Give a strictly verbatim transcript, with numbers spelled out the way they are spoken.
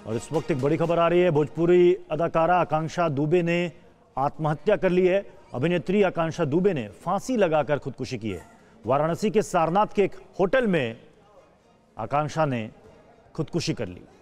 और इस वक्त एक बड़ी खबर आ रही है। भोजपुरी अदाकारा आकांक्षा दुबे ने आत्महत्या कर ली है। अभिनेत्री आकांक्षा दुबे ने फांसी लगाकर खुदकुशी की है। वाराणसी के सारनाथ के एक होटल में आकांक्षा ने खुदकुशी कर ली।